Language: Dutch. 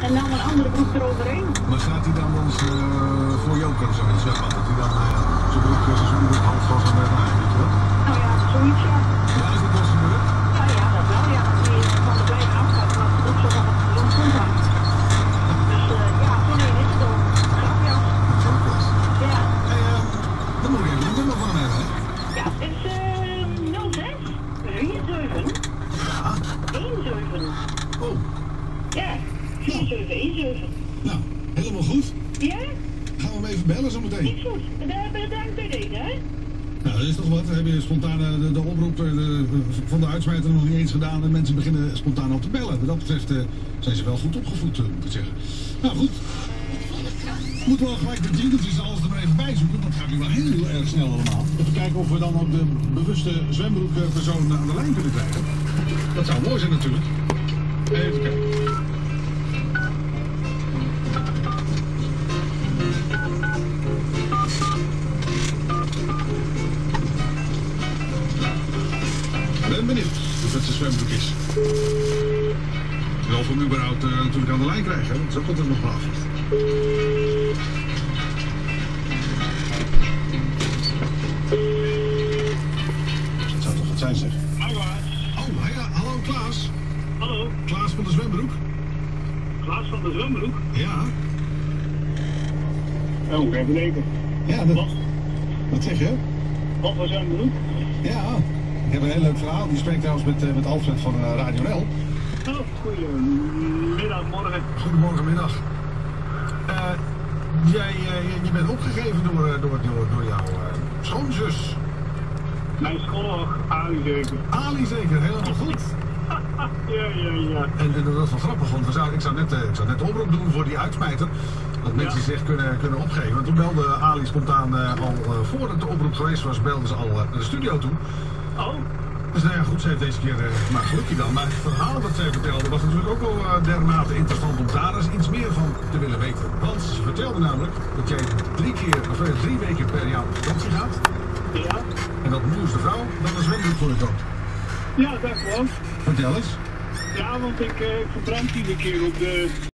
En dan een andere broek eroverheen. Maar gaat hij dan als voor joker of zoiets? Zeg maar, dat hij dan zijn broek, zijn zwembroek half was en draaien, weet je wel? Nou ja, zoiets ja. Ja, is dat wel eens gebeurd? Nou ja, dat wel ja. Als hij van de benen afgaat, dan had de broek zo nog op de grond komt hangen. Dus ja, zo nee, dit is toch grapjas. Grapjas. Ja. Hey, dan moet ik even een nummer van hem hebben, hè? Ja, het is 06 47 Ja. 17. Oh, Ja, 4717. nou, helemaal goed. Ja? Gaan we hem even bellen zo meteen? Niet goed. Bedankt bij deze, hè? Nou, dat is toch wat. We hebben spontaan de oproep van de uitsmijter nog niet eens gedaan en mensen beginnen spontaan op te bellen. Wat dat betreft zijn ze wel goed opgevoed, moet ik zeggen. Nou goed. Moeten we wel gelijk de jingeltjes alles er maar even bij zoeken. Dat gaat nu wel heel erg snel allemaal. Even kijken of we dan ook de bewuste zwembroekpersoon aan de lijn kunnen krijgen. Dat zou mooi zijn natuurlijk. Even kijken. Ik ben benieuwd of het zijn zwembroek is. En of we hem überhaupt natuurlijk aan de lijn krijgen. Dat is ook altijd nog wel af. Dat zou toch wat zijn, zeg. Oh, ja, hallo Klaas. Hallo, Klaas van de zwembroek. Klaas van de zwembroek. Ja. Oh, even denken. Ja, wat zeg je? Wat voor zwembroek? Ja. Ik heb een heel leuk verhaal. Die spreekt trouwens met Alfred van Radio L. Oh, goedemiddag, morgen. Goedemorgenmiddag. Je bent opgegeven door jouw schoonzus. Mijn schoolhoog, Ali zeker. Ali zeker, helemaal goed. Ja. En dat was wel grappig, want ik zou net de oproep doen voor die uitsmijter. Dat mensen zich kunnen opgeven. Want toen belde Ali spontaan al voordat de oproep geweest was, belden ze al naar de studio toe. Oh, Dus nou ja, goed, ze heeft deze keer maar gelukkig dan. Maar het verhaal dat zij vertelde was natuurlijk ook wel dermate interessant om daar eens iets meer van te willen weten. Want ze vertelde namelijk dat jij 3 weken per jaar op vakantie gaat. ja. En dat moest de vrouw dan een zwembroek voor de dood. Ja, dat klopt. Vertel eens. Ja, want ik verbrand iedere keer op de